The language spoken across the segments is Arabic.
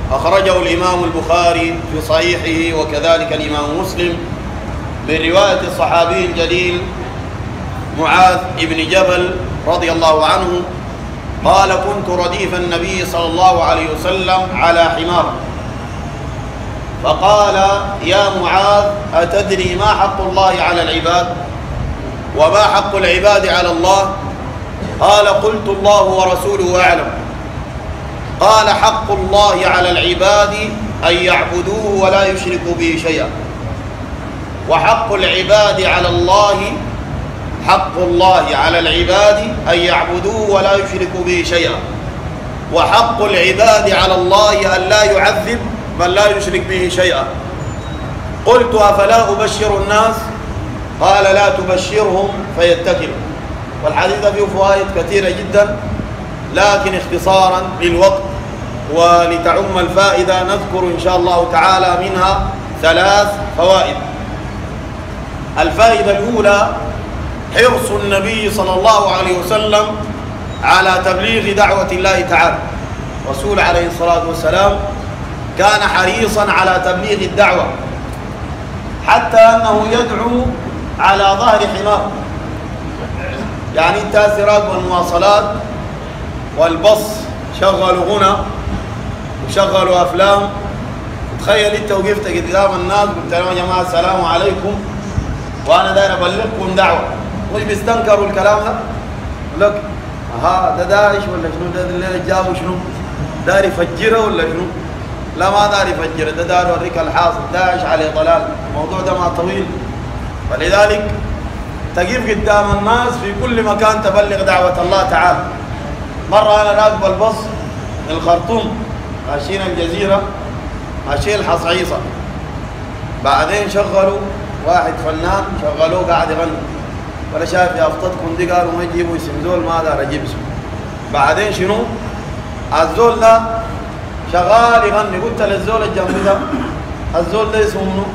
أخرجه الإمام البخاري في صحيحه وكذلك الإمام مسلم من رواية الصحابي الجليل معاذ بن جبل رضي الله عنه قال: كنت رديف النبي صلى الله عليه وسلم على حمار، فقال: يا معاذ، أتدري ما حق الله على العباد وما حق العباد على الله؟ قال: قلت: الله ورسوله أعلم. قال: حق الله على العباد أن يعبدوه ولا يشركوا به شيئا، وحق العباد على الله أن يعبدوه ولا يشركوا به شيئا، وحق العباد على الله أن لا يعذب من لا يشرك به شيئا. قلت: أفلا أبشر الناس؟ قال: لا تبشرهم فيتكلوا. والحديث فيه فوائد كثيرة جدا، لكن اختصارا للوقت ولتعم الفائدة نذكر إن شاء الله تعالى منها 3 فوائد. الفائدة الأولى: حرص النبي صلى الله عليه وسلم على تبليغ دعوة الله تعالى. رسول عليه الصلاة والسلام كان حريصا على تبليغ الدعوة، حتى أنه يدعو على ظهر حمار. يعني التأثيرات والمواصلات والبص شغلوا غنى وشغلوا أفلام. تخيل أنت وقفت قدام الناس قلت لهم: يا جماعة السلام عليكم وأنا داير أبلغكم دعوة، مش بيستنكروا الكلام ده؟ يقول لك: ده داعش ولا شنو؟ ده اللي جابوا شنو؟ داير يفجره ولا شنو؟ لا، ما داير يفجره، ده داير يوريك الحاصل، داعش عليه ضلال، الموضوع ده ما طويل. فلذلك تقف قدام الناس في كل مكان تبلغ دعوة الله تعالى. مرة أنا راكب البص من الخرطوم ماشيين الجزيرة، ماشيين الحصعيصة، بعدين شغلوا واحد فنان، شغلوه قاعد يغني، ولا شايف يافطتكم دي، قالوا ما يجيبوا اسم زول، ما دار اجيب اسمه. بعدين شنو؟ الزول ده شغال يغني، قلت للزول الجنبي ده: الزول ده اسمه منو؟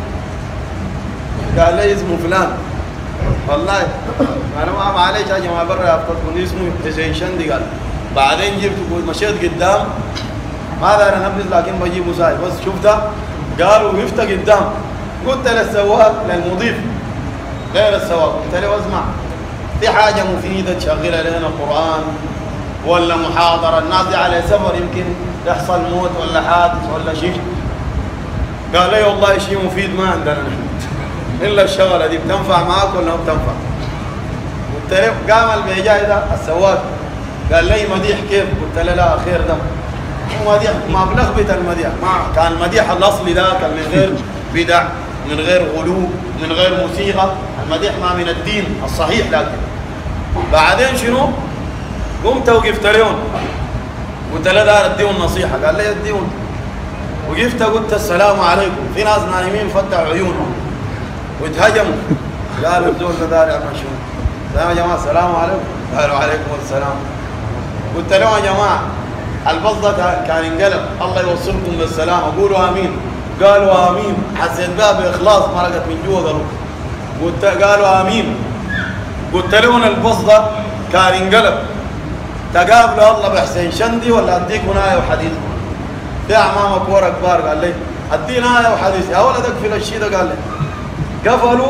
قال لي: اسمه فلان. والله انا ما معليش يا جماعه، برا يافطتكم اسمه حسين شندي. قال بعدين جبت مشيت قدام، ما دار انبذ لكن بجيبه ساي، بس شفتها قالوا وقفت قدام، قلت للسواق للمضيف غير السواق، قلت له: اسمع، في حاجة مفيدة تشغلها لنا قرآن ولا محاضرة، الناس دي على سفر يمكن يحصل موت ولا حادث ولا شيء. قال لي: والله شيء مفيد ما عندنا نحن إلا الشغلة دي، بتنفع معاك ولا ما بتنفع؟ قلت له: قام البيجاي ده السواق قال لي: مديح كيف؟ قلت له: لا، خير ده مو مديح، ما بنخبط المديح، ما كان المديح الأصلي ده كان من غير بدع، من غير غلو، من غير موسيقى. المديح ما من الدين الصحيح. لكن بعدين شنو؟ قمت وقفت لهم، قلت له: دار اديهم نصيحة. قال لي: اديهم. وقفت قلت: السلام عليكم. في ناس نايمين فتحوا عيونهم واتهجموا، قالوا: الزول ده دار يعمل شنو؟ يا جماعة السلام عليكم. قالوا: عليكم السلام. قلت لهم: يا جماعة البص ده كان انقلب، الله يوصلكم بالسلام، قولوا آمين. قالوا آمين. حسيت بها بإخلاص، مرقت من جوا قلوب. قالوا آمين. قلت لهم: البص ده كان انقلب، تقابلوا الله بحسين شندي ولا أديكم آية وحديث؟ في أمامك ورا كبار. قال لي: أدينا آية وحديث. يا ولد اقفل الشيء ده. قال لي. قفلوا،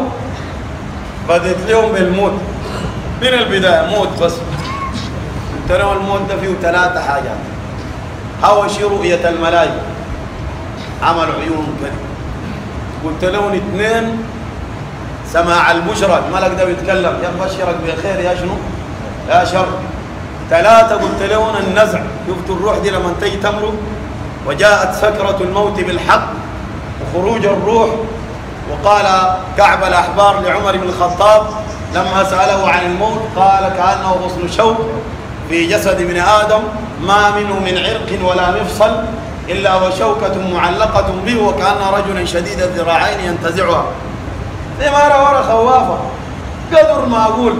بدت لهم بالموت من البداية، موت بس. قلت لهم: الموت ده فيه 3 حاجات: أول شيء رؤية الملائكة، عملوا عيونهم كده. قلت لهم: 2 سماع البشرى، الملك ده بيتكلم يبشرك بخير يا شنو؟ يا شر. 3 قلت لهم: النزع، شفتوا الروح دي لما تيجي تمرق وجاءت سكرة الموت بالحق وخروج الروح. وقال كعب الأحبار لعمر بن الخطاب لما سأله عن الموت، قال: كأنه غصن شوك في جسد ابن آدم، ما منه من عرق ولا مفصل إلا وشوكة معلقة به، وكأن رجلا شديد الذراعين ينتزعها. ثمار ورا خوافة قدر ما أقول.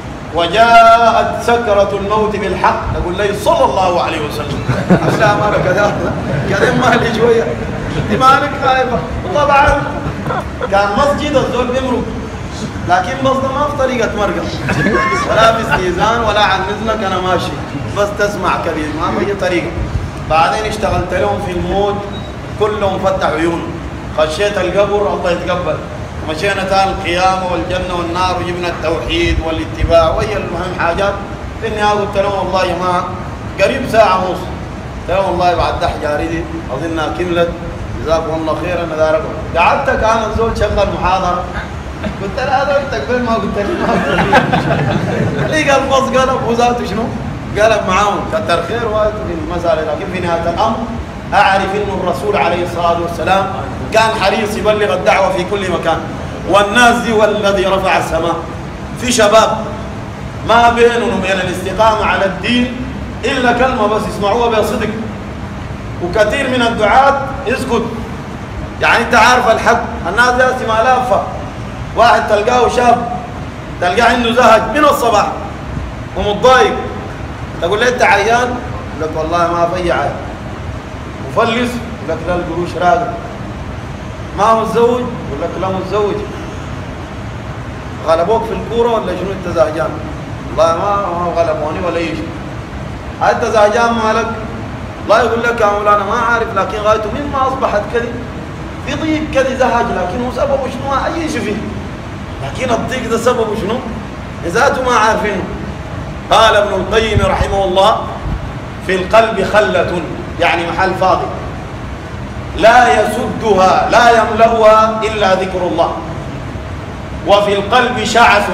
وجاءت سكرة الموت بالحق، أقول لي صلى الله عليه وسلم. أسلام أنا كذا مالي شوية، مالك خايفة. طبعا كان مسجد الزول بيمرق، لكن مصدر ما في طريقة مرقة ولا باستئذان ولا عن إذنك أنا ماشي، بس تسمع كبير ما في طريقة. بعدين اشتغلت لهم في الموت، كلهم فتح عيونهم. خشيت القبر الله يتقبل، مشينا تاني القيامة والجنة والنار، وجبنا التوحيد والاتباع وهي المهم حاجات. في النهاية قلت لهم والله يا جماعة قريب ساعة ونص، قلت لهم والله بعد ده حجاري دي أظنها كملت، جزاكم الله خيرا. أنا داركم قعدت كان الزول شغل محاضرة، قلت له هذا تقبل ما قلت لي ما قلت لي قال بص قلب وذاته شنو؟ قلب معاهم كتر خير وايد في المسألة. لكن في نهاية الأمر أعرف إنه الرسول عليه الصلاة والسلام كان حريص يبلغ الدعوة في كل مكان، والناس دي هو الذي رفع السماء. في شباب ما بينهم وبين الاستقامة على الدين إلا كلمة بس يسمعوها بصدق، وكثير من الدعاة يسكت. يعني أنت عارف الحق، الناس دي اسمها لافة. واحد تلقاه شاب تلقاه عنده زهج من الصباح ومتضايق، تقول له أنت عيان؟ يقول لك والله ما في عيان. مفلس؟ يقول لك لا القروش راقد. ما متزوج؟ يقول لك لا متزوج. غلبوك في الكورة ولا شنو أنت زهجان؟ والله ما غلبوني ولا أي شيء. أنت زهجان مالك؟ الله يقول لك يا مولانا ما عارف، لكن غايته مما أصبحت كذي في ضيق كذي زهج، لكن هو سببه شنو؟ أي شيء فيه، لكن الضيق ده سببه شنو؟ ذاته ما عارفينه. قال ابن القيم رحمه الله في القلب خلة، يعني محل فاضي لا يسدها لا يملأها إلا ذكر الله، وفي القلب شعث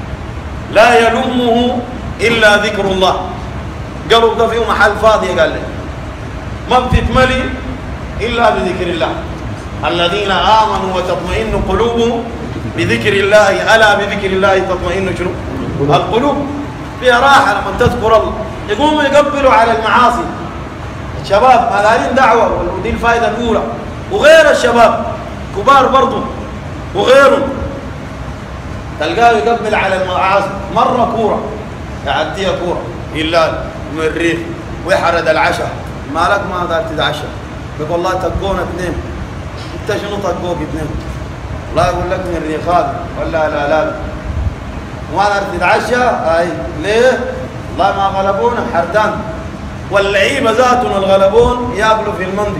لا يلمه إلا ذكر الله. قلب ده فيه محل فاضي، قال لي ما بتتملي إلا بذكر الله. الذين آمنوا وتطمئن قلوبهم بذكر الله، ألا بذكر الله تطمئن شنو؟ القلوب. فيها راحة لما تذكر الله. يقوموا يقبلوا على المعاصي. الشباب مالين دعوة، ودي الفائدة الأولى. وغير الشباب كبار برضو وغيرهم تلقاه يقبل على المعاصي. مرة كورة يعديها كورة هلال من الريف ويحرد العشاء، مالك ما دار تتعشى؟ يقول والله تقونا اثنين. انت شنو طقوك اثنين؟ الله يقول لك من الريخان ولا لا ما دار تتعشى. اي ليه؟ والله ما غلبونا حردان. واللعيبه ذاتهم الغلبون ياكلوا في المندي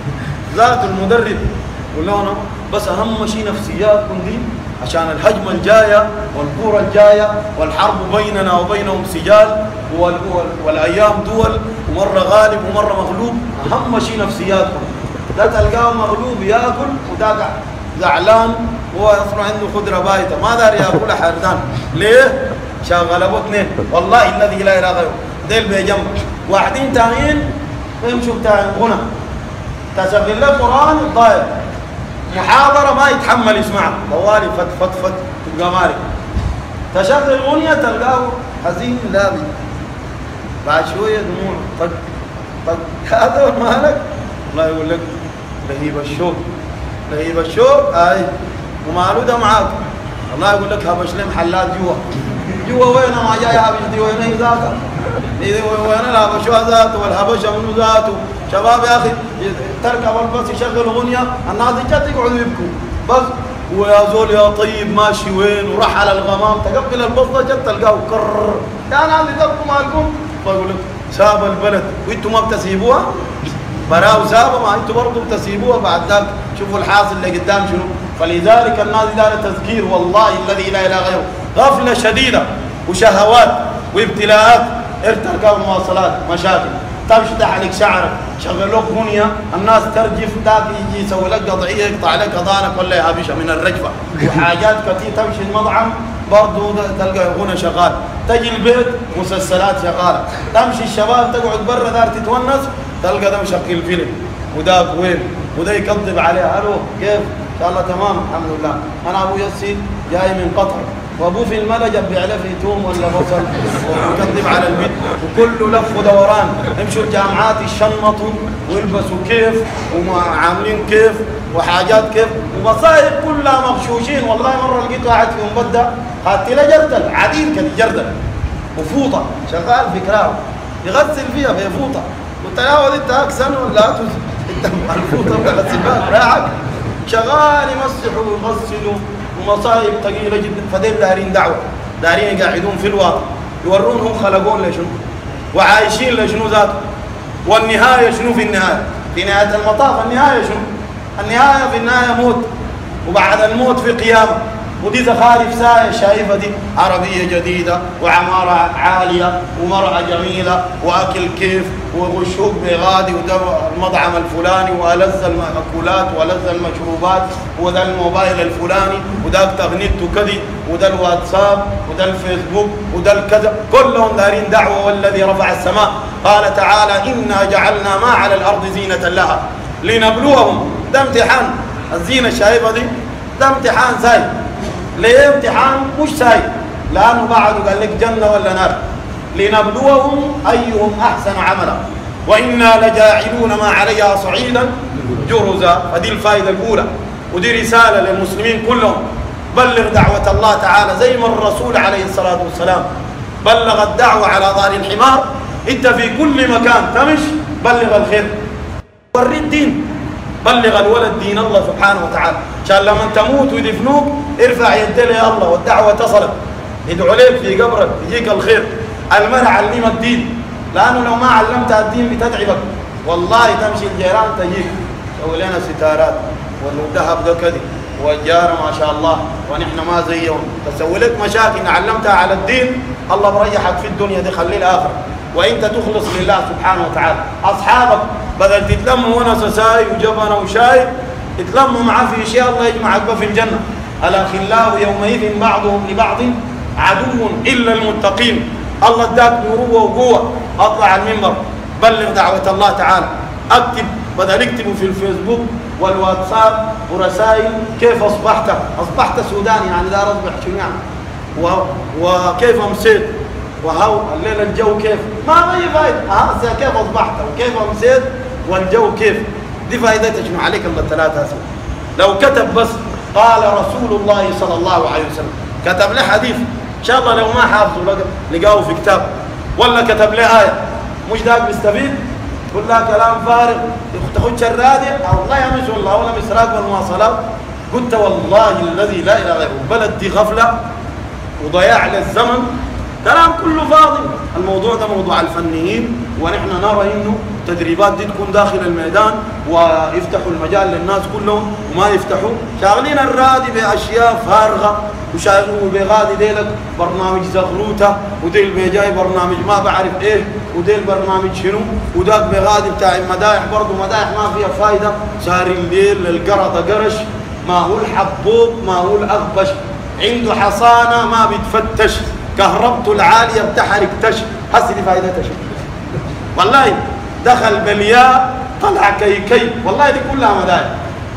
ذات المدرب ولونه. بس اهم شيء نفسياتكم دي، عشان الهجمه الجايه والكوره الجايه والحرب بيننا وبينهم سجال والايام دول، ومره غالب ومره مغلوب. اهم شيء نفسياتكم. ده تلقاه مغلوب ياكل، وده زعلان هو اصلا عنده خضره بايته ما دار ياكلها حردان. ليه؟ عشان غلبوا اثنين. والله الذي لا اله غيره ديل بجنب واحدين تانيين يمشوا بتاع غنى، تشغل له قران ضايع، محاضره ما يتحمل يسمعها، طوالي فت فت فت تبقى مالك. تشغل غنية تلقاه حزين لابي، بعد شويه دموع طق طق. هذا مالك؟ الله يقول لك لهيب الشوق، لهيب الشوق. اي وماله ده معاك. الله يقول لك هبش لي محلات جوا وين ما جاي هبش دي وين هي ذاتها وين الهبشوها ذاته والهبشه منو ذاته. شباب يا اخي تركب الباص يشغل اغنيه الناس جت يقعدوا يبكوا بس، ويا زول يا طيب ماشي وين وراح على الغمام. تقبل البصه جت تلقاه كرر يا ناس تبكوا مالكم. الله يقول لك ساب البلد وانتم ما بتسيبوها، براو سابه ما انتم برضه بتسيبوها. بعد ذاك شوفوا الحاصل اللي قدام شنو. فلذلك الناس دار تذكير والله الذي لا اله غيره. غفله شديده وشهوات وابتلاءات، ارتكب المواصلات مشاكل، تمشي تحلق شعرك، شغل لك غنيه، الناس ترجف، ذاك يجي يسوي لك قضيه يقطع لك اذانك ولا يهبشها من الرجفه، وحاجات كثير. تمشي المطعم برضه تلقى غنى شغال، تجي البيت مسلسلات شغاله، تمشي الشباب تقعد برا دار تتونس تلقى ده مشغل فيلم، وده وين وده يكذب عليه. الو كيف؟ ان شاء الله تمام الحمد لله. انا ابو يسي جاي من قطر، وابوه في الملجأ بيعرف توم ولا بصل ويكذب على البيت، وكله لف ودوران. يمشوا الجامعات يشنطوا ويلبسوا كيف وعاملين كيف وحاجات كيف، ومصايب كلها مغشوشين. والله مره لقيت واحد في مبدا خدت له جردل عديل كده جردل وفوطه شغال في كراو يغسل فيها بفوطه. قلت له يا ولد انت اكسن ولا انت الفوطه بتغسل بها راعك؟ شغال يمسحوا ويغسلوا ومصايب ثقيله جدا. فدين دارين دعوه، دارين يقعدون في الواقع يورونهم خلقون لشنو وعايشين لشنو ذاته. والنهاية شنو في النهاية؟ في نهاية المطاف النهاية شنو؟ النهاية في النهاية موت، وبعد الموت في قيامة. ودي زخارف ساية شايفة دي، عربية جديدة وعمارة عالية ومرأة جميلة وأكل كيف وغشوق بغادي وده المطعم الفلاني وألذ المأكولات وألذ المشروبات وده الموبايل الفلاني وده تغنيته كذي وده الواتساب وده الفيسبوك وده الكذا، كلهم دارين دعوة. والذي رفع السماء قال تعالى إنا جعلنا ما على الأرض زينة لها لنبلوهم. ده امتحان، الزينة الشايفة دي ده امتحان ساي. ليه امتحان؟ مش ساي لأنه بعده قال لك جنة ولا نار. لنبلوهم أيهم أحسن عملا وإنا لجاعلون ما عليها صعيدا جرزا. فدي الفائدة الأولى، ودي رسالة للمسلمين كلهم. بلغ دعوة الله تعالى زي ما الرسول عليه الصلاة والسلام بلغ الدعوة على ظهر الحمار. انت في كل مكان تمش بلغ الخير، وري الدين، بلغ الولد دين الله سبحانه وتعالى، عشان لما تموت ويدفنوك ارفع يديه يا الله والدعوة تصلت، يدعو لك في قبرك يجيك الخير. المرء علمك الدين، لأنه لو ما علمتها الدين بتتعبك. والله تمشي الجيران تجيك سوي لنا ستارات والذهب ده كذي والجارة ما شاء الله ونحن ما زيهم، تسوي لك مشاكل. علمتها على الدين الله بريحك في الدنيا دي، خلي الآخرة. وانت تخلص لله سبحانه وتعالى. اصحابك بدل تتلموا ونس ساي وجبنه وشاي، تتلموا معاه في اشياء الله يجمعك في الجنه. الاخلاء يومئذ بعضهم لبعض عدو الا المتقين. الله اداك مروه وقوه، اطلع المنبر بلغ دعوه الله تعالى. اكتب، بدل اكتبوا في الفيسبوك والواتساب ورسائل كيف اصبحت سوداني، يعني ده اصبح شنو يعني، وكيف امسيت، وهو الليل الجو كيف، ما هي فايدة. كيف أصبحت وكيف أمسيت والجو كيف، دي فائدتها شنو عليك الله الثلاثة أسئلة. لو كتب بس قال رسول الله صلى الله عليه وسلم، كتب له حديث إن شاء الله لو ما حافظوا لقاه في كتاب، ولا كتب له آية، مش داك بيستفيد يقول لها كلام فارغ تاخد شرادة أو الله يمس والله ولا مسراق والمواصلات. قلت والله الذي لا إله غيره، البلد دي غفلة وضياع للزمن، كلام كله فاضي. الموضوع ده موضوع الفنيين، ونحن نرى انه التدريبات دي تكون داخل الميدان ويفتحوا المجال للناس كلهم وما يفتحوا، شاغلين الرادي باشياء فارغه وشاغلوا بغادي ديلك برنامج زغروته وديل بيجاي برنامج ما بعرف ايش وديل برنامج شنو وداك بغادي بتاع المدايح برضه مدايح ما فيها فايده. صار الليل القرطه قرش، ما هو الحبوب ما هو الاغبش، عنده حصانه ما بتفتش، كهربته العاليه بتحرق تش. هسه دي فائدتها شو؟ والله دخل بالياء طلع كيكي، والله دي كلها مدايح.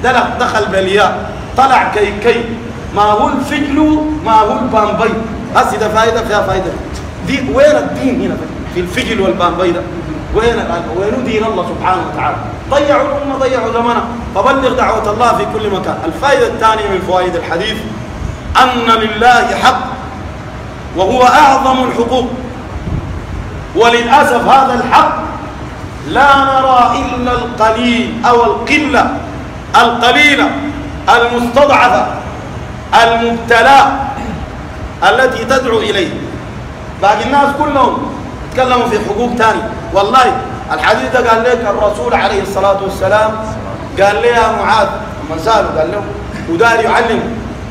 دخل بالياء طلع كيكي، ما هو الفجل ما هو البامبي. هسه ده فائده فيها فائده. دي وين الدين هنا في الفجل والبامبي ده؟ وين دين الله سبحانه وتعالى؟ ضيعوا الامه، ضيعوا زمنها. فبلغ دعوه الله في كل مكان. الفائده الثانيه من فوائد الحديث ان لله حق وهو أعظم الحقوق، وللأسف هذا الحق لا نرى إلا القليل أو القلة القليلة المستضعفة المبتلاء التي تدعو إليه. باقي الناس كلهم يتكلموا في حقوق تاني. والله الحديث ده قال لك الرسول عليه الصلاة والسلام، قال لي يا معاذ من سأله قال له ودار يعلم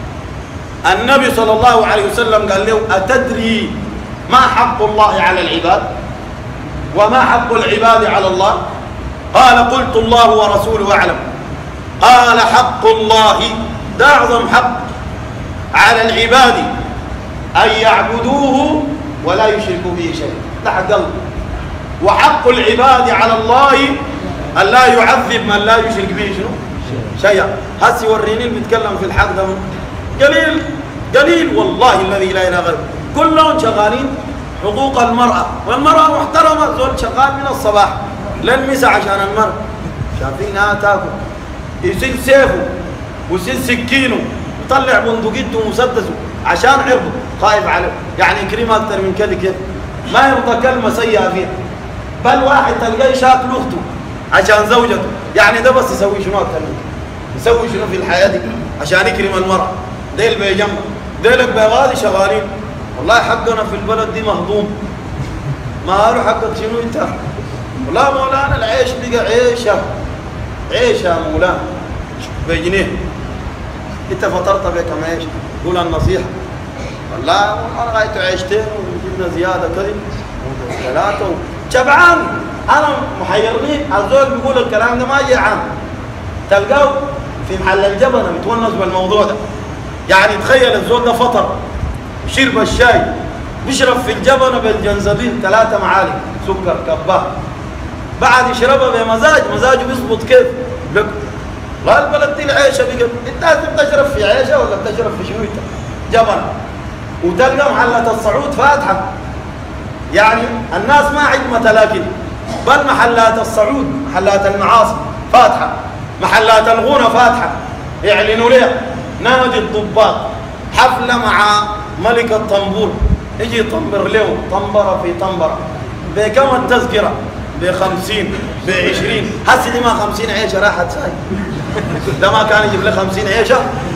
النبي صلى الله عليه وسلم قال له أتدري ما حق الله على العباد وما حق العباد على الله؟ قال قلت الله ورسوله أعلم. قال حق الله ده أعظم حق على العباد أن يعبدوه ولا يشركوا به شيئا، ده حق الله. وحق العباد على الله أن لا يعذب من لا يشرك به شنو شيئا. هسي وريني اللي بيتكلم في الحق ده قليل قليل، والله الذي لا اله غيره. كلهم شغالين حقوق المرأة، والمرأة محترمة، زول شغال من الصباح للمساء عشان المرأة. شايفينها تاكل، يصير سيفه ويصير سكينه ويطلع بندقيته ومسدسه عشان عرضه خايف عليه، يعني يكرمها اكثر من كذا كيف ما يرضى كلمة سيئة فيها. بل واحد تلقاه شاكل اخته عشان زوجته، يعني ده بس يسوي شنو اكثر منه؟ يسوي شنو في الحياة دي عشان يكرم المرأة؟ ديل بيجمع ديلك بيغادي شغالين. والله حقنا في البلد دي مهضوم. ما قالوا حقك شنو انت؟ لا مولانا العيش بقى عيشة يا مولانا بجنيه. انت فطرت بك كم عيش؟ قول النصيحة. والله انا غايت عيشتين وجبنا زيادة كذي ثلاثة شبعان. انا محيرني الزول بيقول الكلام ده ما جاي عام، تلقاه في محل الجبنة متونس بالموضوع ده. يعني تخيل الزول ده فطر شرب الشاي بيشرب في الجبنة بالجنزبيل 3 معالق سكر كباه، بعد يشربها بمزاج، مزاجه بيظبط كيف لك. لا البلد دي العيشه بقت انت لازم تشرب في عيشه ولا بتشرب في شنو؟ جبن. وتلقى محلات الصعود فاتحه، يعني الناس ما عندها تلاكن، بل محلات الصعود محلات المعاصي فاتحه، محلات الغنى فاتحه. يعلنوا ليه نادي الضباط حفله مع ملك الطنبور، يجي يطنبر له طنبره في طنبره. بكم التذكره؟ ب50 ب20. هسه دي ما 50 عيشه راحت ساي. ده ما كان يجيب له 50 عيشه.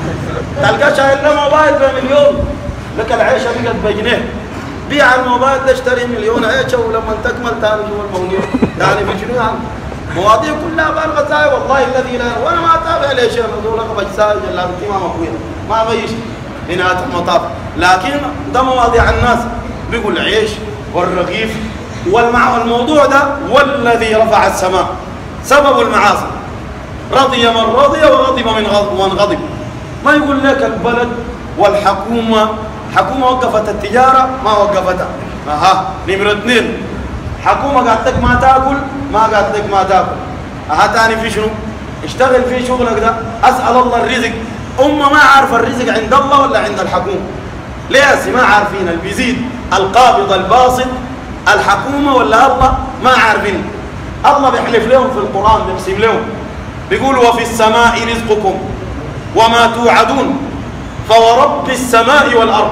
تلقى شايل له موبايل ب1,000,000، لك العيشه بقت بجنيه. بيع الموبايل ده اشتري 1,000,000 عيشه ولما تكمل ثاني جوا الموضوع. يعني في شنو يعني؟ مواضيع كلها بالغه ساي والله الذي لا. وانا ما اتابع ليش هذول غبش ساي جلاب التمام اخويا ما بيش في نهايه المطاف. لكن ده مواضيع الناس بيقول العيش والرغيف والموضوع ده والذي رفع السماء سبب المعاصي. رضي من رضي وغضب من غضب. ما يقول لك البلد والحكومة، حكومة وقفت التجارة ما وقفتها. نمرة 2 حكومة قالت لك ما تاكل ما قالت لك ما تاكل. تاني في شنو؟ اشتغل في شغلك ده، اسأل الله الرزق. ما عارفة الرزق عند الله ولا عند الحكومة؟ ليه ما عارفين اللي بيزيد القابض الباسط الحكومة ولا الله؟ ما عارفين. الله بيحلف لهم في القرآن، بيقسم لهم بيقول وفي السماء رزقكم وما توعدون فورب السماء والأرض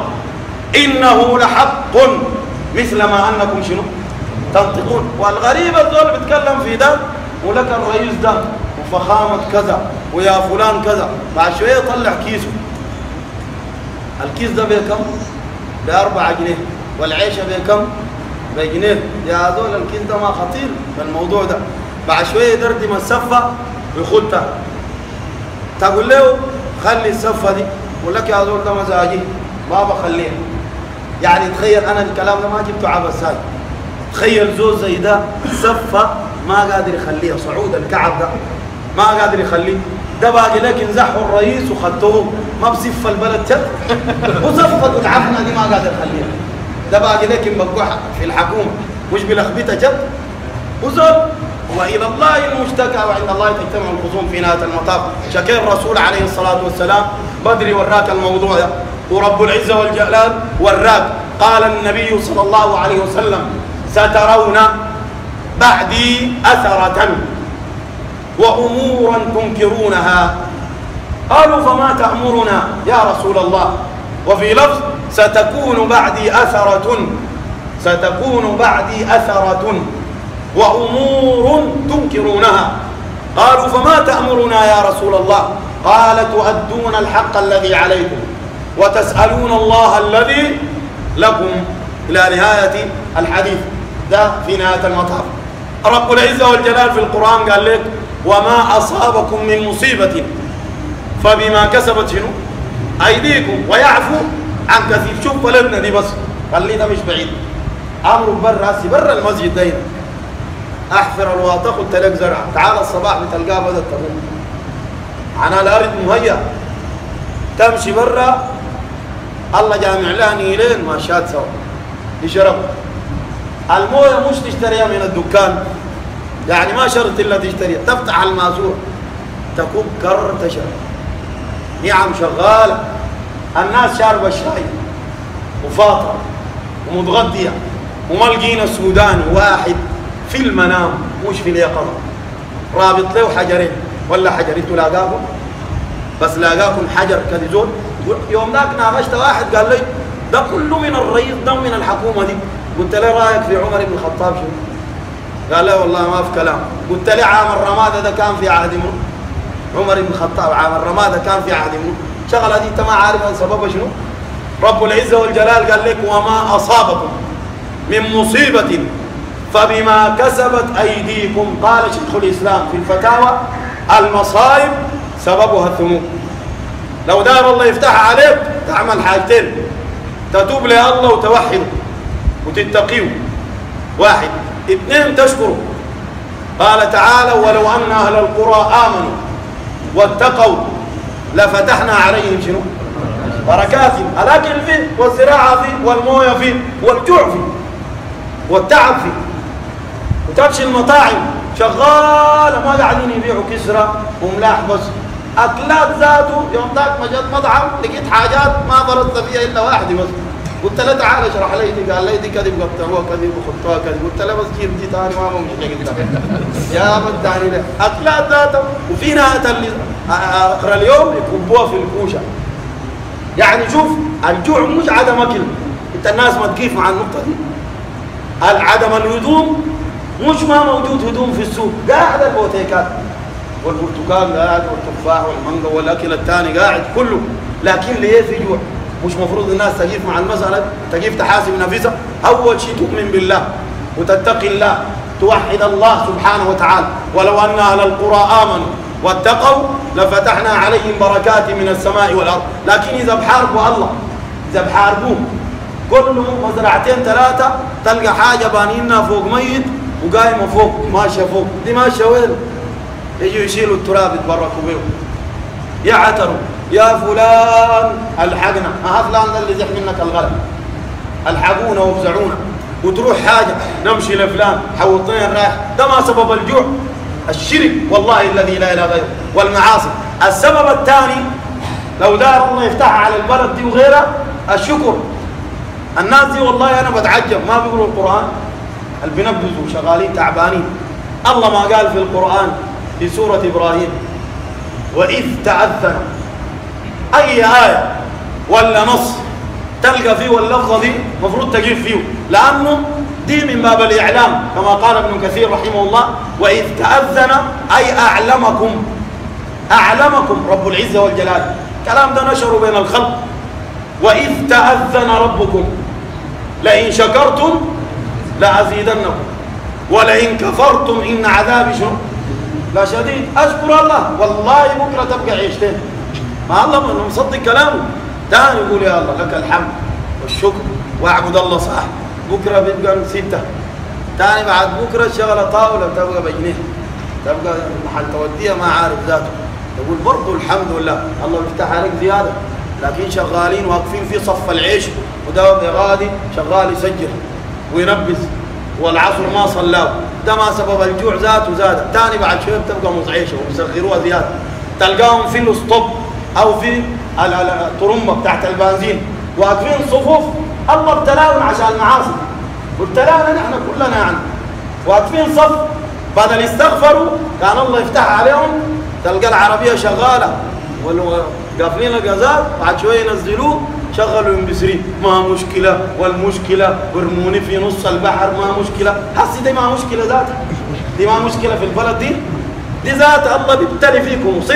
إنه لحق مثل ما أنكم شنو تنطقون. والغريب الزول بيتكلم في ده ولك الرئيس ده وفخامة كذا ويا فلان كذا، بعد شوية يطلع كيسه. الكيس ده بكم؟ ب4 جنيه، والعيشة بكم؟ بجنيه. يا هذول الكيس ده ما خطير بالموضوع ده. بعد شويه يدردم السفه ويخدها، تقول له خلي السفه دي، يقول لك يا هذول ده مزاجي ما بخليها. يعني تخيل انا الكلام ده ما جبته عبس هاي. تخيل زول زي ده سفه ما قادر يخليها، صعود الكعب ده ما قادر يخليه. ده باقي لك انزحوا الرئيس وخدوه ما بصف البلد شد وصفة العفنه دي ما قادر يخليها. ده باقي لك مبقوحة في الحكومة مش بلخبتها جد وزول. وإلى الله المشتكى وعند الله تجتمع الخصوم في نهاية المطاف. شكر الرسول عليه الصلاة والسلام بدري وراك الموضوع ده، ورب العزة والجلال وراك. قال النبي صلى الله عليه وسلم سترون بعدي أثرة وأمورا تنكرونها. قالوا فما تأمرنا يا رسول الله؟ وفي لفظ ستكون بعدي أثرة وأمور تنكرونها. قالوا فما تأمرنا يا رسول الله؟ قال تؤدون الحق الذي عليكم وتسألون الله الذي لكم، إلى نهاية الحديث. ده في نهاية المطاف. رب العزة والجلال في القرآن قال لك وما أصابكم من مصيبة فبما كسبت شنو؟ أيديكم ويعفو عن كثير. شوف بلدنا دي بس خلينا مش بعيد، أمرك برا المسجد دايما أحفر الواطة قلت لك زرع، تعال الصباح بتلقاه بدأت تغني على الأرض مهيأ. تمشي برا الله جامع لها نيلين ماشات سوا يشرب. المويه مش تشتريها من الدكان، يعني ما شرط إلا تشتريها، تفتح الماسورة تكب كر تشرب. نعم شغالة، الناس شاربة الشاي وفاطرة ومتغدية وملقين السوداني واحد في المنام مش في اليقظة رابط له حجرين ولا حجرين تلاقاكم، بس لاقاكم حجر كذي زول. يوم ذاك ناقشت واحد قال لي ده كله من الرئيس ده من الحكومة دي. قلت له رايك في عمر بن الخطاب شنو؟ قال لا والله ما في كلام. قلت له عام الرمادة ده كان في عهد منو؟ عمر بن الخطاب. عام الرمادة كان في عهد منو؟ شغله دي انت ما عارف سببها شنو؟ رب العزة والجلال قال لك وما أصابكم من مصيبة فبما كسبت أيديكم. قال شيخ الإسلام في الفتاوى: المصائب سببها الذنوب. لو دار الله يفتح عليك تعمل حاجتين: تتوب لله وتوحده وتتقيه، واحد. اثنين، تشكره. قال تعالى: ولو أن أهل القرى آمنوا واتقوا لفتحنا عليهم شنو؟ بركات، الأكل فيه والزراعة فيه والمويه فيه والجوع فيه والتعب فيه، وتمشي المطاعم شغالة ما قاعدين يبيعوا كسرة وملاح بس، أكلات ذاته. يوم ذاك ما جت مطعم لقيت حاجات ما ضربت فيها إلا واحدة بس، قلت له تعال اشرح لي دي، قال لي دي كذب قطعوها كذب وخطوها كذب، قلت له بس جيب دي ثاني ما ممكن يا بدعني له أكلات ذاته. وفي نهاية آخر اليوم يكبوها في الكوشة. يعني شوف، الجوع مش عدم أكل، أنت الناس ما تكيف مع النقطة دي. عدم الهدوم مش ما موجود هدوم في السوق، قاعد البوتيكات والبرتقال قاعد والتفاح والمانجا والأكل الثاني قاعد كله، لكن ليه في جوع؟ مش مفروض الناس تقيف مع المسألة، تقيف تحاسب نفسها؟ أول شيء تؤمن بالله وتتقي الله، توحد الله سبحانه وتعالى. ولو أن أهل القرى آمنوا واتقوا لفتحنا عليهم بركات من السماء والأرض. لكن إذا بحاربوا الله، إذا بحاربوه كل مزرعتين ثلاثة تلقى حاجة بانينها فوق ميت وقايمة فوق ماشية فوق، دي ماشية وين؟ يجوا يشيلوا التراب يتبركوا بيه، يعتروا: يا فلان الحقنا، فلان ده اللي زح منك الغلب، الحقونا وافزعونا. وتروح حاجة نمشي لفلان حوطين رايح، ده ما سبب الجوع؟ الشرك والله الذي لا إله غيره والمعاصي. السبب الثاني لو دار الله يفتحها على البلد دي وغيرها، الشكر. الناس دي والله أنا بتعجب ما بيقولوا القرآن، اللي بينبذوا شغالين تعبانين. الله ما قال في القرآن في سورة إبراهيم: وإذ تأذن؟ أي آية ولا نص تلقى فيه واللفظة دي مفروض تجيب فيه، لأنه دي من باب الإعلام كما قال ابن كثير رحمه الله: وإذ تأذن أي أعلمكم، أعلمكم رب العزة والجلال. كلام ده نشره بين الخلق. وإذ تأذن ربكم لئن شكرتم لأزيدنكم ولئن كفرتم إن عذابي شنو؟ لا شديد. أشكر الله والله بكرة تبقى عيشتين، ما الله مصدق كلامه. تاني يقول: يا الله لك الحمد والشكر واعبد الله صح. بكرة بيبقى 6، تاني بعد بكرة الشغلة طاولة بتبقى بجنيه، تبقى محل توديها ما عارف ذاته. تقول برضه الحمد لله الله بيفتح عليك زيادة. لكن شغالين واقفين في صف العيش، وده غادي شغال يسجل وينبذ والعصر ما صلاه، ده ما سبب الجوع ذاته زاد. تاني بعد شوية بتبقى مزعيشة وبيصغروها زيادة. تلقاهم في الاسطب أو في الطرمبة بتاعت البنزين واقفين صفوف. الله ابتلاهم عشان المعاصي، وابتلانا نحن كلنا يعني، واقفين صف بدل يستغفروا كان الله يفتح عليهم. تلقى العربية شغالة قافلين الغازات، بعد شوية ينزلوه شغلوا ينبسرين، ما مشكلة، والمشكلة برموني في نص البحر ما مشكلة. حسي دي ما مشكلة ذاتها، دي ما مشكلة في البلد دي ذات الله بيبتلي فيكم مصر،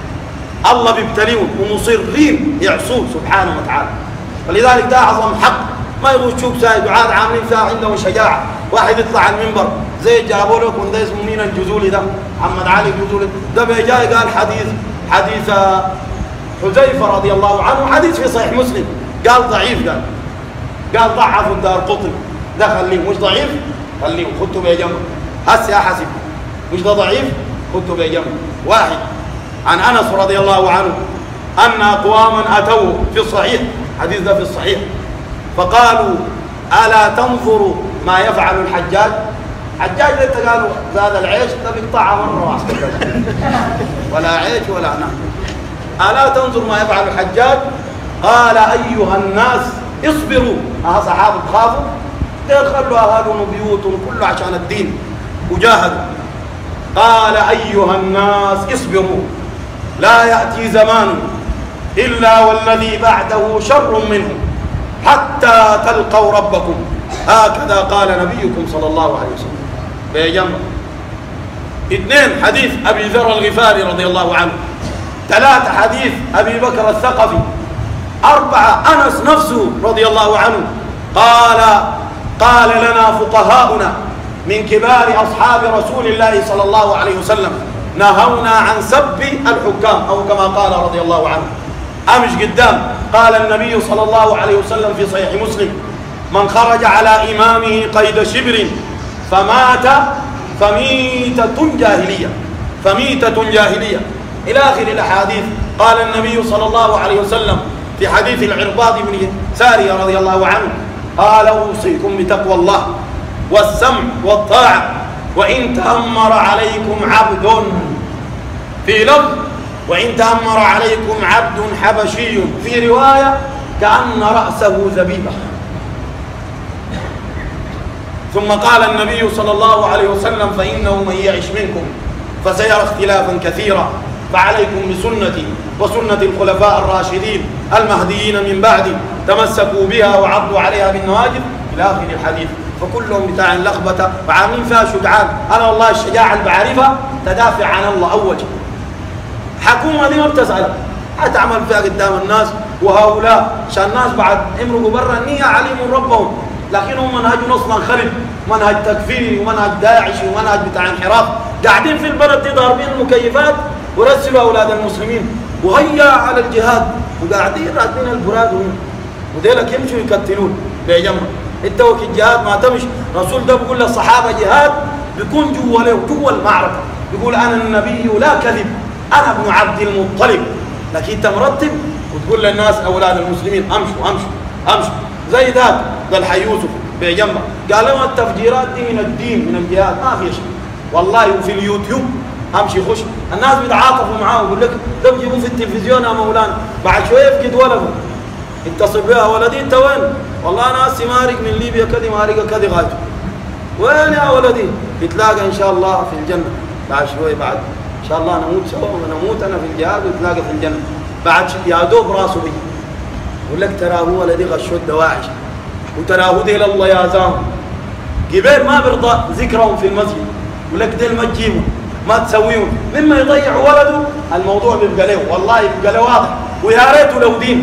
الله بيبتليهم ومصرين يعصوه سبحانه وتعالى. ولذلك ده أعظم حق ما يغشوك سايد وعاد عاملين فيها عندهم شجاعة. واحد يطلع على المنبر زي جابوا له كون ده اسمه مين الجزولي ده، محمد علي الجزولي ده، بيجاي قال حديث حذيفة رضي الله عنه، حديث في صحيح مسلم، قال ضعيف، قال ضعفوا الدارقطني، ده خليه مش ضعيف، خليه خدته بجنب. هسه حسب مش ده ضعيف، خدته بجنب. واحد عن أنس رضي الله عنه أن أقواما أتوا في الصحيح، حديث ده في الصحيح، فقالوا: ألا تنظروا ما يفعل الحجاج؟ حجاج ده قالوا زاد العيش ده بيقطعها مرة واحدة ولا عيش ولا نعم. ألا تنظر ما يفعل الحجاج؟ قال: أيها الناس اصبروا. صحابة خافوا، خلوا أهالهم بيوتهم كله عشان الدين وجاهدوا. قال: أيها الناس اصبروا، لا يأتي زمان إلا والذي بعده شر منه حتى تلقوا ربكم، هكذا قال نبيكم صلى الله عليه وسلم. بيجمع. 2 حديث أبي ذر الغفاري رضي الله عنه. 3 حديث أبي بكر الثقفي. 4 أنس نفسه رضي الله عنه قال لنا فقهاؤنا من كبار أصحاب رسول الله صلى الله عليه وسلم نهونا عن سب الحكام، أو كما قال رضي الله عنه. أمش قدام قال النبي صلى الله عليه وسلم في صحيح مسلم: من خرج على إمامه قيد شبر فمات فميتة جاهلية، فميتة جاهلية، إلى آخر الأحاديث. قال النبي صلى الله عليه وسلم في حديث العرباض بن سارية رضي الله عنه: قال: أوصيكم بتقوى الله والسمع والطاعة وإن تأمر عليكم عبد، في لفظ وإن تأمر عليكم عبد حبشي، في رواية كأن رأسه زبيبة. ثم قال النبي صلى الله عليه وسلم: فإنه من يعش منكم فسيرى اختلافا كثيرا، فعليكم بسنتي وسنة الخلفاء الراشدين المهديين من بعدي، تمسكوا بها وعضوا عليها بالنواجذ، إلى آخر الحديث. فكلهم بتاع اللخبطة وعاملين فيها شجعان. أنا والله الشجاعة اللي بعرفها تدافع عن الله أول شيء. حكومة دي ما بتسأل، هتعمل فيها قدام الناس، وهؤلاء عشان الناس بعد امرقوا برا النية عليم ربهم، لكنهم منهجهم اصلا خرب، منهج تكفيري ومنهج داعشي ومنهج بتاع انحراف. قاعدين في البلد دي ضاربين المكيفات ورسلوا اولاد المسلمين وهيا على الجهاد، وقاعدين راكبين البراق وديلك يمشوا يقتلون بجمع. انت وقت الجهاد ما تمشي، رسول ده بيقول للصحابه جهاد بيكون جوا المعركه، بيقول: انا النبي لا كذب، انا ابن عبد المطلب. لكن انت مرتب وتقول للناس اولاد المسلمين امشوا امشوا امشوا. زي ذاك قال حي يوسف بجنبه، قال لهم التفجيرات دي من الدين من الجهاد، ما في شيء والله. وفي اليوتيوب امشي خش الناس بيتعاطفوا معاه ويقول لك ده بيجيبوه في التلفزيون يا مولانا، بعد شويه يفقد ولده اتصل بها: ولدي انت وين؟ والله انا هسي مارق من ليبيا كذي مارقه كذي غايته. وين يا ولدي؟ يتلاقى ان شاء الله في الجنه بعد شويه، بعد ان شاء الله نموت سوا ونموت انا في الجهاد ونتلاقى في الجنه. بعد يا دوب راسه بي يقول لك ترى هو ولدي غشوا الدواعش وتراه ديل الله يا زام قبيل ما برضى ذكرهم في المسجد، يقول لك ديل ما تجيبهم ما تسويهم، مما يضيع ولده الموضوع بيبقى له، والله بيبقى له واضح. ويا ريته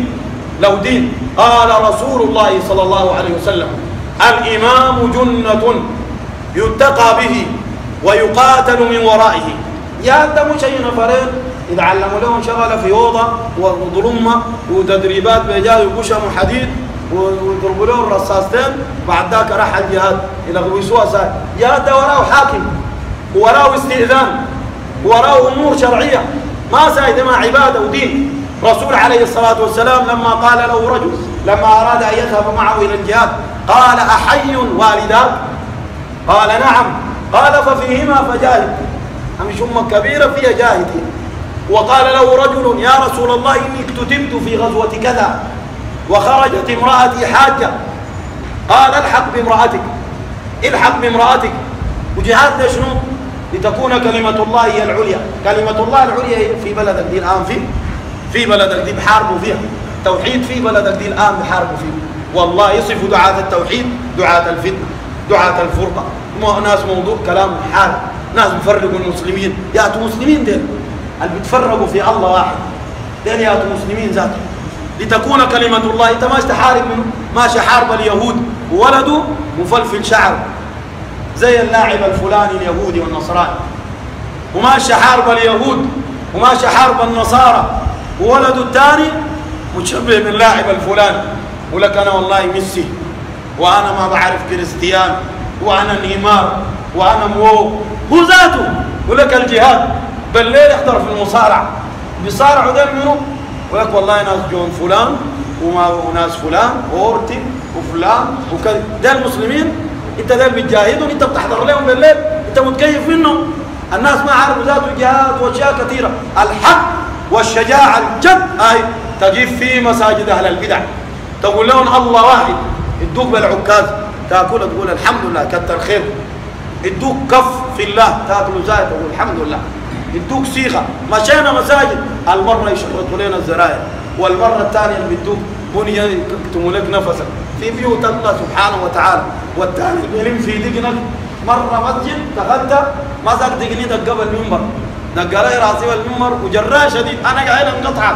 لو دين. قال رسول الله صلى الله عليه وسلم: الإمام جنة يتقى به ويقاتل من ورائه. يا أنت مش أي نفرين يتعلموا لهم شغله في اوضه وظلمه وتدريبات بيجاوا يقشموا حديد ويضربوا لهم رصاصتين، بعد ذاك راح الجهاد يلغوسوها ساي. يا ده وراه حاكم وراه استئذان وراه امور شرعيه، ما سايد مع عباده ودين. رسول عليه الصلاه والسلام لما قال له رجل لما اراد ان يذهب معه الى الجهاد قال: احي والداك؟ قال: نعم. قال: ففيهما فجاهد، مش امك كبيره فيها جاهدين. وقال له رجل: يا رسول الله إني اكتتبت في غزوة كذا وخرجت امرأتي حاجة. قال: الحق بامرأتك. وجهاد ده شنو؟ لتكون كلمة الله هي العليا. كلمة الله العليا في بلدك دي الآن، في بلدك دي بحاربوا فيها توحيد، في بلدك دي الآن بحاربوا فيه. والله يصفوا دعاة التوحيد دعاة الفتنة دعاة الفرقة، ناس موضوع كلام حال، ناس بيفرقوا المسلمين. ياتوا مسلمين ديل اللي بيتفرقوا في الله واحد، ديل ياتوا مسلمين ذاته. لتكون كلمة الله. انت ماشي تحارب منه، ماشي حارب اليهود وولده مفلفل شعر زي اللاعب الفلاني اليهودي والنصراني، وماشي حارب اليهود وماشي حارب النصارى، وولده الثاني متشبه باللاعب الفلاني، ولك انا والله ميسي وانا ما بعرف كريستيانو وانا نيمار وانا هو ذاته. ولك الجهاد بالليل يحضر في المصارعه، بيصارعوا ده منه، ولك والله ناس جون فلان وناس فلان واورتي وفلان وكذا، ده المسلمين. انت ده بتجاهدهم، انت بتحضر لهم بالليل، انت متكيف منهم. الناس ما عارفوا ذاته جهاد واشياء كثيره. الحق والشجاعه الجد هاي تجيب في مساجد اهل البدع، تقول لهم الله واحد، يدوك بالعكاز تاكل تقول الحمد لله كتر خير، يدوك كف في الله تاكل زايد تقول الحمد لله، يدوك صيغه. مشينا مساجد المره يشرطوا لنا الزراير، والمره الثانيه اللي بيدوك بنيه يكتموا لك نفسك في بيوت الله سبحانه وتعالى، والثاني بيلم في دقنك. مره مسجد دخلت مسك دقني دق قبل المنبر، دق لي راسي بالمنبر وجراه شديد، انا قاعد انقطع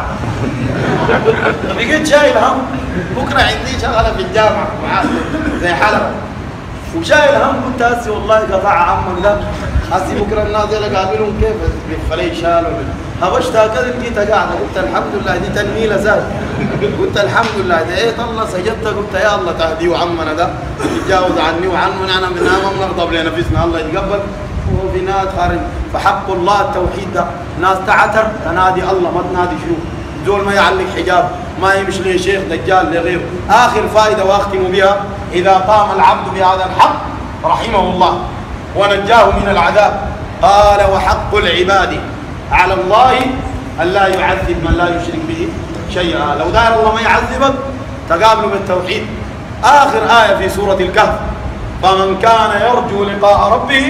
بقيت شايل هم. بكره عندي شغله في الجامعه زي حلقه، وشايل هم. قلت هسي والله قطع عمك ده هسي بكره الناس اللي قابلهم كيف بالفلي شالوا هبشت هكذا لقيتها قاعده. قلت الحمد لله دي تنميله زاد. قلت الحمد لله ده ايه طلع سجدت. قلت يا الله تهديه وعمنا ده يتجاوز عني وعنه. انا من ما بنغضب لنفسنا الله يتقبل وفي نهايه خارج. فحق الله التوحيد ده ناس تعتر تنادي الله ما تنادي شنو. زول ما يعلق حجاب ما يمشي لي شيخ دجال لغيره. اخر فائده واختم بها اذا قام العبد بهذا الحق رحمه الله ونجاه من العذاب قال وحق العباد على الله أن لا يعذب من لا يشرك به شيئا. لو دار الله ما يعذبك تقابله بالتوحيد. آخر آية في سورة الكهف فمن كان يرجو لقاء ربه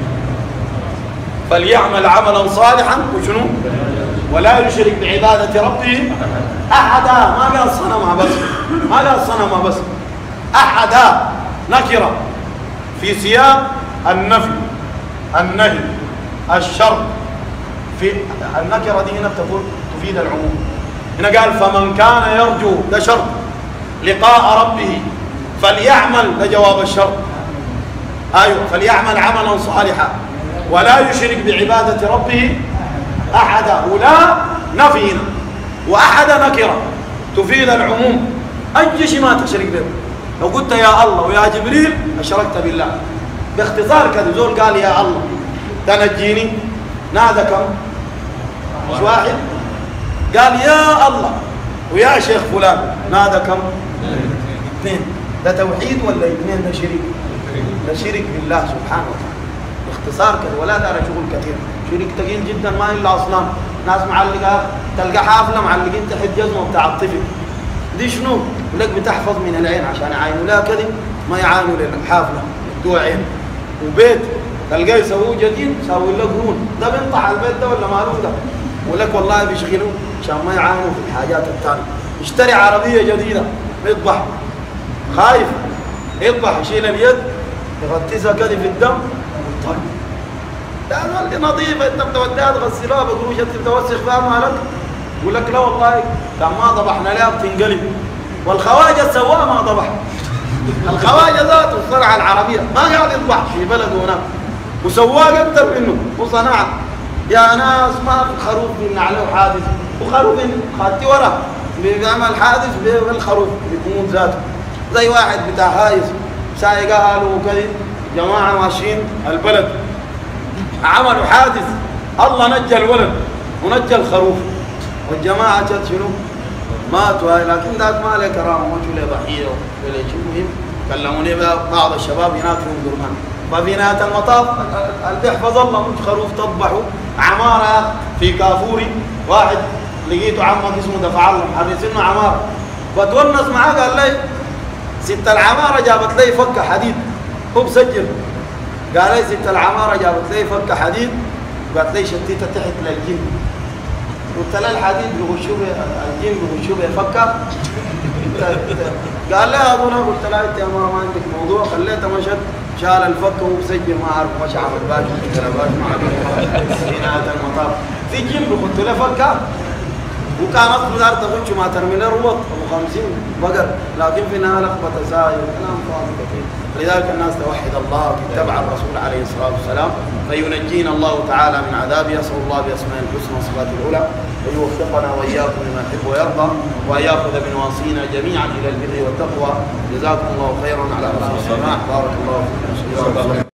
فليعمل عملا صالحا وشنو ولا يشرك بعبادة ربه أحدا. ما قال صنم بس ما قال صنم بس أحدا نكرة في سياق النفي النهي الشر. في النكرة دي هنا تقول تفيد العموم. هنا قال فمن كان يرجو ده شرط لقاء ربه فليعمل ده جواب الشرط. ايوه فليعمل عملا صالحا ولا يشرك بعبادة ربه احدا. ولا نفي هنا واحد نكرة تفيد العموم. اي شيء ما تشرك به. لو قلت يا الله ويا جبريل اشركت بالله. باختصار كذا زول قال يا الله تنجيني نادى كم؟ مش واحد. قال يا الله ويا شيخ فلان نادى كم؟ اثنين. ده توحيد ولا اثنين ده شريك؟ ده شرك بالله سبحانه وتعالى. باختصار كذا ولا دار شغل كثير. شريك ثقيل جدا ما الا اصنام. ناس معلقه تلقى حافله معلقين تحت جزمه بتاع الطفل. دي شنو؟ لك بتحفظ من العين عشان يعاينوا لها كذا ما يعانوا للحافله يدوها عين. وبيت تلقاه يسووه جديد يسوي له قرون. ده بينطح على البيت ده ولا مالوف ده؟ ولك والله بيشغلوه عشان ما يعانوا في الحاجات الثانيه. يشتري عربيه جديده يذبح خايف يذبح يشيل اليد يغطسها كده في الدم ويطلع. لا دي نظيفه انت بتوديها تغسلها بقروش انت بتوسخ فيها مالك. يقول لك لا والله كان ما ذبحنا لها بتنقلب. والخواجه سواها ما ذبح. الخواجه ذاته صنع العربيه ما قاعد يذبح في بلده هناك وسواه اكثر منه وصنعها. يا ناس ما في خروف عليه حادث وخروف خدتي ورا بيعمل حادث بالخروف بيموت ذاته. زي واحد بتاع هايز سايق اهله وكذا جماعه ماشيين البلد عملوا حادث الله نجى الولد ونجى الخروف والجماعه جت شنو؟ ماتوا. لكن ذاك ما له كرامه ما له ضحيه ولا شيء. مهم كلموني بعض الشباب هناك في درمان. ففي نهايه المطاف اللي بيحفظ الله مش خروف تذبحوا عماره في كافوري. واحد لقيته عمك اسمه دفع الله محرسينه عماره بتونس معاه. قال لي ست العماره جابت لي فك حديد. هو بسجل قال لي ست العماره جابت لي فك حديد قالت لي شتيته تحت للجن. قلت له الحديد بيغشوا الجن بيغشوا بفكه. قال لي هذول. قلت له انت يا ما عندك موضوع. خليته مشت شال الفك وهو بسجل ما اعرف مش عمل باش ما في نهايه المطاف في جن بيحطوا له فكه. وكان اصل الارض تخش ما ترمي له ربط ابو 50 بقر. لكن في النهايه لخبطه ساير كلام فاضي كثير. لذلك الناس توحد الله وتتبع الرسول عليه الصلاه والسلام فينجينا الله تعالى من عذابه. يسال الله باسمائه الحسنى وصفاته العلى ان يوفقنا واياكم لما يحب ويرضى وان ياخذ بنواصينا جميعا الى البر والتقوى. جزاكم الله خيرا على حسن السماع. بارك الله فيكم.